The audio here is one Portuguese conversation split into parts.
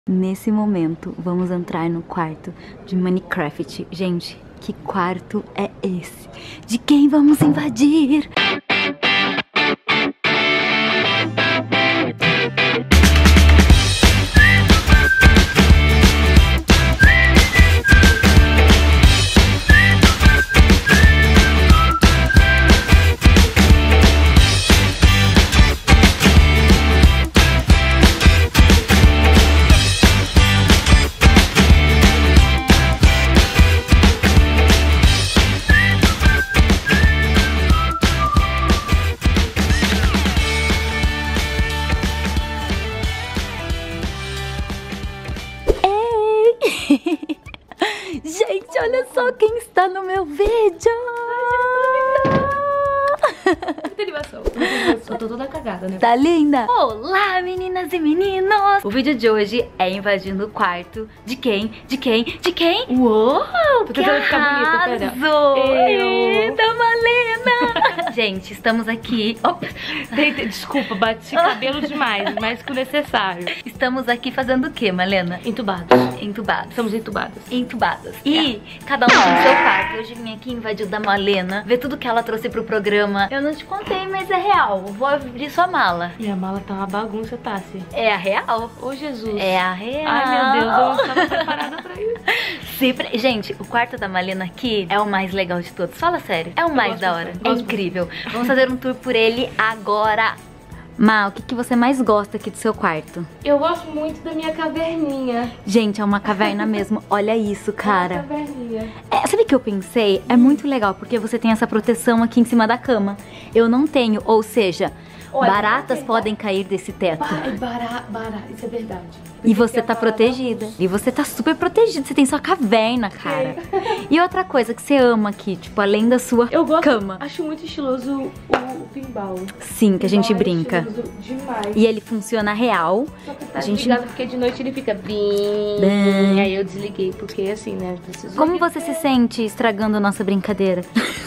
Nesse momento, vamos entrar no quarto de Minecraft. Gente, que quarto é esse? De quem vamos invadir? Gente, olha só quem está no meu vídeo! Muita animação. Eu tô toda cagada, né? Tá linda? Olá, meninas e meninos! O vídeo de hoje é invadindo o quarto de quem? De quem? De quem? Uou! Tô tentando ficar bonita, pera. Eita, Malena! Gente, estamos aqui... Opa. Desculpa, bati cabelo demais, mais que o necessário. Estamos aqui fazendo o que, Malena? Entubados. Entubados. Estamos entubadas. Entubadas. E cada um no seu quarto. Hoje vim aqui invadir o da Malena, ver tudo que ela trouxe pro programa. Eu não te contei, mas é real. Vou abrir sua mala. Minha mala tá uma bagunça, Tassi. É a real? Ô, Jesus. É a real. Ai, meu Deus, eu não estava preparada pra isso. Gente, o quarto da Malena aqui é o mais legal de todos. Fala sério. É o mais da hora. É incrível. Vamos fazer um tour por ele agora. Ma, o que você mais gosta aqui do seu quarto? Eu gosto muito da minha caverninha. Gente, é uma caverna mesmo. Olha isso, cara. É uma caverninha. Sabe o que eu pensei? É muito legal, porque você tem essa proteção aqui em cima da cama. Eu não tenho, ou seja... Olha, baratas podem cair desse teto. Isso é verdade. E você tá protegida. E você tá super protegida. Você tem sua caverna, cara. E outra coisa que você ama aqui, tipo, além da sua cama. Acho muito estiloso o pinball. Sim, que a gente brinca. Demais. E ele funciona real. Só que tá desligado porque de noite ele fica bem. Aí eu desliguei, porque assim, né? Como você se sente estragando a nossa brincadeira?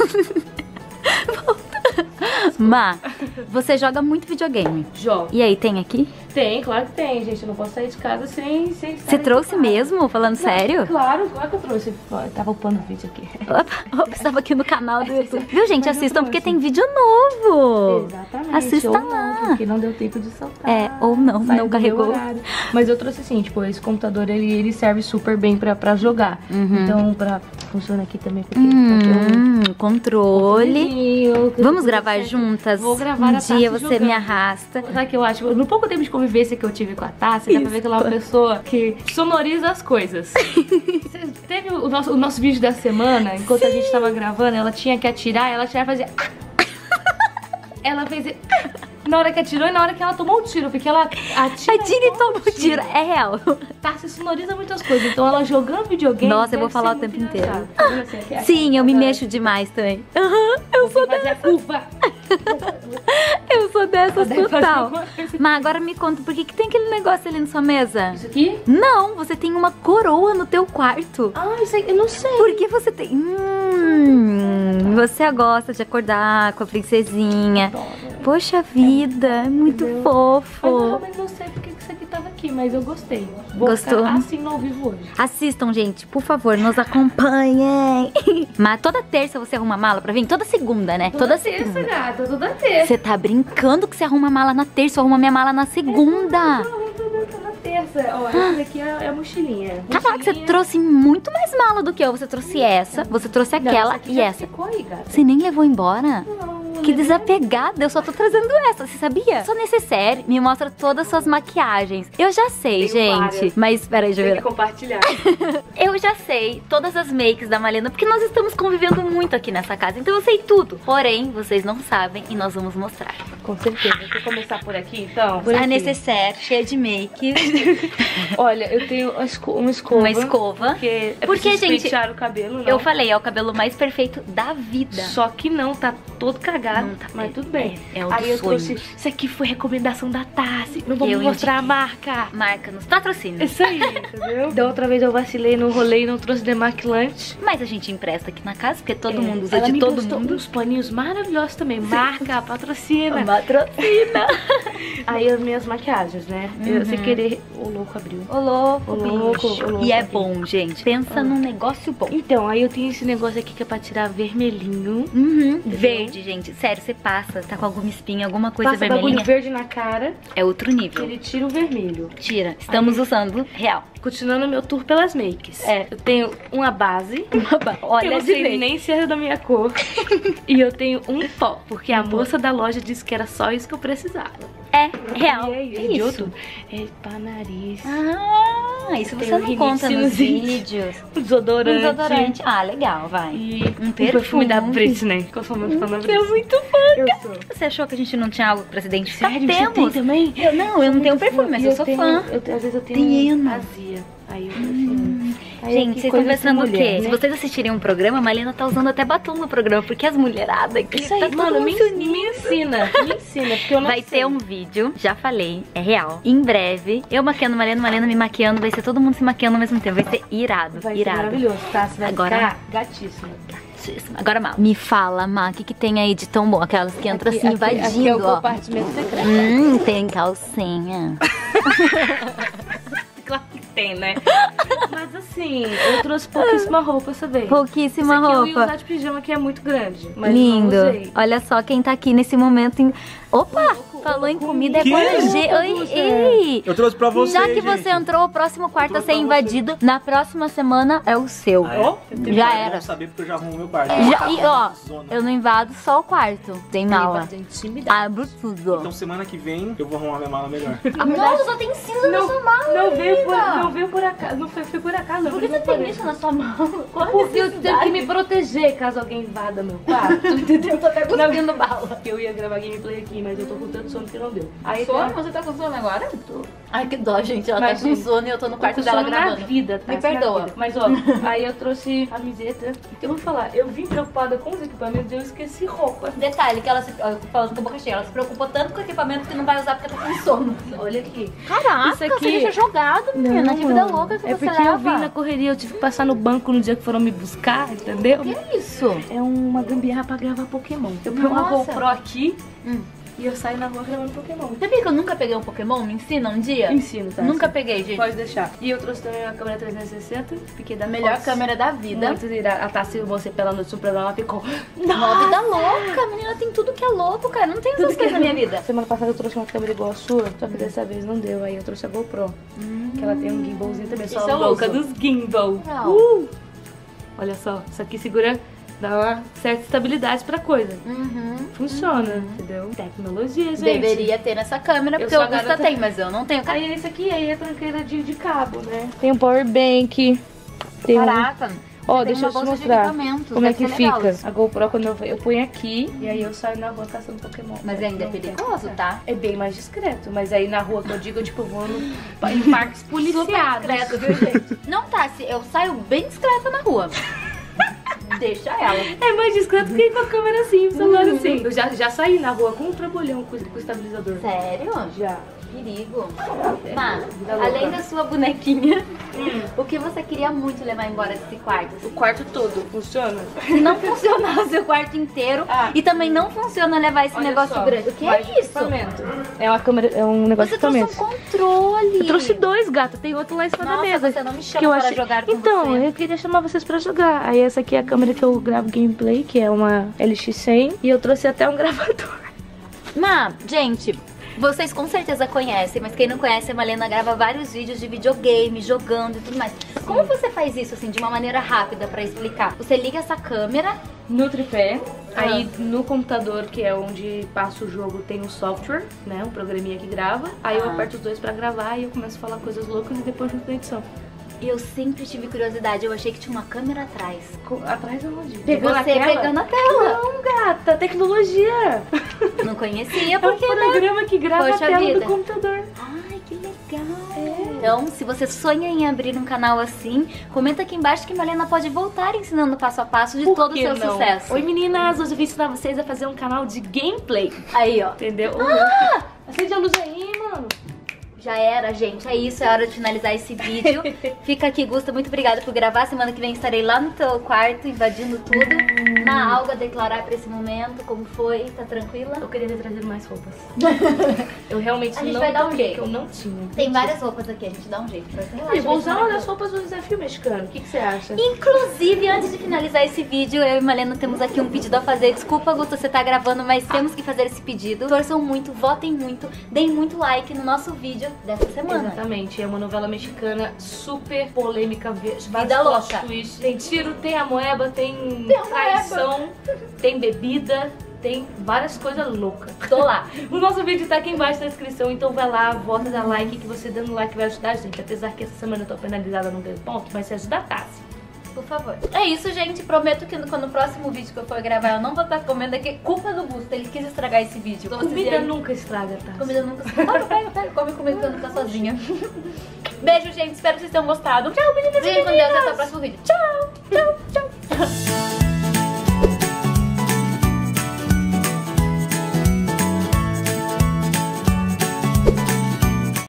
Ma, você joga muito videogame? Jogo. E aí, tem aqui? Tem, claro que tem, gente. Eu não posso sair de casa sem Você trouxe mesmo? Falando sério? Claro que eu trouxe. Eu tava upando o vídeo aqui. Opa, estava aqui no canal do YouTube. Viu, gente? Assistam porque tem vídeo novo. Exatamente. Assista ou lá. Não, porque não deu tempo de soltar. Ou não carregou. Mas eu trouxe assim, tipo, esse computador, ele serve super bem pra jogar. Então, funciona aqui também. Porque controle. Vamos gravar juntas? Vou gravar um dia você jogando. Me arrasta. Sabe o que eu acho? No pouco tempo de convivência que eu tive com a Tassi, dá pra ver que ela é uma pessoa que sonoriza as coisas. Teve o nosso vídeo da semana, enquanto a gente tava gravando, ela tinha que atirar, ela atirava e fazia... Ela fez... Na hora que atirou e na hora que ela tomou o tiro, porque ela atira e toma o tiro. É real. Tassi sonoriza muitas coisas, então ela jogando videogame... Nossa, eu vou falar o tempo inteiro. Sim, eu me mexo demais também. Eu sou dessa. Curva. Eu sou dessas total. Mas agora me conta, por que tem aquele negócio ali na sua mesa? Isso aqui? Não, você tem uma coroa no teu quarto. Ah, isso aí, eu não sei. Por que você tem... você gosta de acordar com a princesinha. Poxa vida, é muito fofo. Mas eu realmente não sei porque isso aqui tava aqui, mas eu gostei. Gostou? Assim no ao vivo hoje. Assistam, gente, por favor, nos acompanhem. Mas toda terça você arruma mala pra vir? Toda segunda, né? Toda terça, gata, toda terça. Você tá brincando que você arruma mala na terça, eu arrumo minha mala na segunda. Na terça. Ó, essa daqui é a mochilinha. Caraca, você trouxe muito mais mala do que eu. Você trouxe essa, você trouxe aquela e essa. Ficou aí, gata. Você nem levou embora? Não. Que desapegada, eu só tô trazendo essa, você sabia? Sua necessaire me mostra todas as suas maquiagens. Eu já sei, gente. Várias. Mas, peraí, Juliana. Tem que compartilhar. Eu já sei todas as makes da Malena, porque nós estamos convivendo muito aqui nessa casa, então eu sei tudo. Porém, vocês não sabem e nós vamos mostrar. Com certeza. Vou começar por aqui, então. A necessaire, cheia de make. Olha, eu tenho uma escova. Uma escova. Porque gente, pentear o cabelo, não. Eu falei, é o cabelo mais perfeito da vida. Só que não, tá todo cagado. estragado, Não tá- mas tudo bem. É o Aí eu dos sonhos. trouxe, isso aqui foi recomendação da Tassi, não vou Eu mostrar a indiquei. marca. Marca nos patrocínios. Isso aí, entendeu? Da outra vez eu vacilei, não rolei, não trouxe demaquilante. Mas a gente empresta aqui na casa, porque todo mundo usa Ela de me todo postou mundo. uns paninhos maravilhosos também. Marca, patrocina. Patrocina. Aí as minhas maquiagens, né? Eu, sem querer, o louco abriu. Ô louco, Ô louco, bicho. ô louco E é aqui. bom, gente. Pensa num negócio bom. Então, aí eu tenho esse negócio aqui que é pra tirar vermelhinho. Uhum. Verde, gente. Sério, você passa, tá com alguma espinha, alguma coisa Passa vermelhinha. bagulho verde na cara, É outro nível. ele tira o vermelho. Tira. Estamos usando real. Continuando meu tour pelas makes. É. Eu tenho uma base. Olha, Eu não de sei vez. nem se é da minha cor. E eu tenho um pó, porque a moça da loja disse que era só isso que eu precisava. É real. E aí, É de isso. outro, é pra nariz. Ah, isso Tem você um não rinite conta nos sinusite. vídeos. Desodorante. Desodorante. Ah, legal, vai. E Um um perfume da perfume. Britney. Que eu sou muito fã da Britney. Eu muito fã. Eu sou. Você achou que a gente não tinha algo pra se identificar? Sério, você tem Temos. também? Eu não tenho perfume, mas E eu sou tenho- fã. às vezes eu tenho Tenho. azia. Aí eu prefiro. Aí Gente, aqui, vocês estão coisa de pensando o mulher, quê? né? Se vocês assistirem um programa, a Malena tá usando até batom no programa, porque as mulheradas aqui Isso aí, tá todo mano, me mundo ensina, porque eu não Vai sei. ter um vídeo, já falei, é real. Em breve, eu maquiando Malena, Malena me maquiando, vai ser todo mundo se maquiando ao mesmo tempo. Vai ser irado, Vai ser irado. maravilhoso, tá? Você vai Agora- ficar gatíssimo. Agora, Mal, me fala, Má, o que, que tem aí de tão bom? Aquelas que entram assim, aqui é o invadindo, ó. compartimento secreto. Tem calcinha. Claro que tem, né? Mas assim, eu trouxe pouquíssima roupa essa vez. Pouquíssima Esse aqui eu ia roupa. usar de pijama, que é muito grande. Mas Lindo. não usei. Olha só quem tá aqui nesse momento. Opa! Falou em comida, é Que? agora G. Oi, ei! Eu trouxe pra você, Já que gente. você entrou, o próximo quarto a trouxe ser pra você. invadido, na próxima semana é o seu. Ah, é? Já É era. bom saber porque eu já arrumo meu quarto. E ó, Zona. eu não invado só o quarto. Tem mala. Tem intimidade. Abro tudo. Então semana que vem eu vou arrumar minha mala melhor. Nossa, só tem cinza na sua mala. Não veio por acaso, não foi por acaso. Por que você tem isso na sua mala? Qual a Porque eu tenho que necessidade? me proteger caso alguém invada meu quarto. Entendeu? Eu tô até cuspindo bala. Eu ia gravar gameplay aqui, mas eu tô com tanto sono que não deu. Aí Sono? Você tá com sono agora? Tô. Ai, que dó, gente. Ela tá com Imagina. sono e eu tô no quarto Tô dela sono na gravando. vida, tá? Me perdoa. Na vida. Mas ó, aí eu trouxe camiseta. Eu vou falar, eu vim preocupada com os equipamentos e eu esqueci roupa. Detalhe, que ela se... ó, falando com a boca cheia, ela se preocupou tanto com o equipamento que não vai usar porque tá com sono. Olha aqui. Caraca, Isso aqui- você deixa jogado, menina. Que vida louca que É você porque eu leva. vim na correria, eu tive que passar no banco no dia que foram me buscar, entendeu? Que é isso? É uma gambiarra pra gravar Pokémon. Eu ponho uma Nossa. GoPro aqui Hum. e eu saio na rua gravando Pokémon. Sabia que eu nunca peguei um Pokémon? Me ensina um dia? Ensino, tá? Nunca peguei, gente. Pode deixar. E eu trouxe também uma câmera 360, fiquei da A melhor fotos. câmera da vida. Muito irada. A Tassi, você pela noite no programa, ela ficou. Uma vida louca. A menina tem tudo que é louco, cara. Não tem essas coisas na minha vida. Semana passada eu trouxe uma câmera igual a sua, só que dessa vez não deu. Aí eu trouxe a GoPro, que ela tem um gimbalzinho também. Sou Isso a eu louca uso. dos gimbal. Legal. Olha só, isso aqui segura, dá uma certa estabilidade pra coisa. Funciona, entendeu? Tecnologia, gente. Deveria ter nessa câmera, Eu porque sou o a Augusta garota- tem, mas eu não tenho. Aí esse aqui, aí é tranqueira de cabo, né? Tem um power bank. Tem Caraca. Ó, Tem deixa eu uma te bolsa de mostrar equipamentos, como é deve que ser legal fica. isso. A GoPro, quando eu ponho aqui, e aí eu saio na rua caçando Pokémon. Mas ainda é Não perigoso, quero. tá? É bem mais discreto, mas aí na rua que eu digo, eu tipo, vou em parques policiados. Discreto, viu, gente? Não tá, se eu saio bem discreta na rua. Deixa ela. É mais discreto que ir com a câmera assim, celular assim. Eu já saí na rua com um trambolhão com estabilizador. Sério? Já. Perigo. Má, vida louca. além da sua bonequinha, o que você queria muito levar embora desse quarto? O quarto todo funciona? Se não funcionasse o quarto inteiro e também não funciona levar esse Olha negócio só, grande. O que mais é isso? equipamento. É uma câmera, é um negócio Você de trouxe um equipamento. controle. Eu trouxe dois, gata. Tem outro lá em cima da Nossa, mesa. você não me chama que eu para achei... jogar com Então, você. eu queria chamar vocês pra jogar. Aí essa aqui é a câmera que eu gravo gameplay, que é uma LX100. E eu trouxe até um gravador. Má, gente, vocês com certeza conhecem, mas quem não conhece, a Malena grava vários vídeos de videogame, jogando e tudo mais. Como você faz isso, assim, de uma maneira rápida pra explicar? Você liga essa câmera... No tripé, aí no computador, que é onde passa o jogo, tem um software, né? Um programinha que grava. Aí eu aperto os dois pra gravar e eu começo a falar coisas loucas e depois junto na edição. E eu sempre tive curiosidade, eu achei que tinha uma câmera atrás. Atrás aonde? Pegando pegando a tela. Não, gata, tecnologia. Não conhecia, É um porque, né? programa que grava Poxa a tela vida. do computador. Ai, que legal. Então, se você sonha em abrir um canal assim, comenta aqui embaixo que Malena pode voltar ensinando passo a passo de todo o seu sucesso. Oi meninas, hoje eu vim ensinar vocês a fazer um canal de gameplay. Aí, ó. Entendeu? Acende a luz aí, mano. Já era, gente. É isso, é hora de finalizar esse vídeo. Fica aqui, Gusta. Muito obrigada por gravar. Semana que vem estarei lá no teu quarto, invadindo tudo. Na Alga, declarar pra esse momento como foi. Tá tranquila? Eu queria ter trazido mais roupas. Eu realmente A gente não vai dar um toquei, jeito. que eu não tinha. Tem várias roupas aqui, a gente dá um jeito. Eu vou usar uma das roupas do desafio mexicano. O que você acha? Inclusive, antes de finalizar esse vídeo, eu e Malena temos aqui um pedido a fazer. Desculpa, Gusta, você tá gravando, mas temos que fazer esse pedido. Torçam muito, votem muito, deem muito like no nosso vídeo dessa semana. Exatamente, é uma novela mexicana super polêmica, Vida louca. twists. Tem tiro, tem amoeba, tem traição, tem bebida, tem várias coisas loucas. Tô lá. O nosso vídeo tá aqui embaixo na descrição, então vai lá, vota, dá like, que você dando like vai ajudar a gente. Apesar que essa semana eu tô penalizada, não ganho ponto, mas se ajudar, tá. Por favor. É isso, gente. Prometo que no próximo vídeo que eu for gravar, eu não vou estar comendo aqui. Culpa do Gusta, ele quis estragar esse vídeo. Comida nunca estraga, tá? Comida nunca estraga. Pega, come comigo que eu não tô sozinha. Beijo, gente. Espero que vocês tenham gostado. Tchau, meninas e meninos. Fiquem com Deus. Até o próximo vídeo. Tchau, tchau, tchau.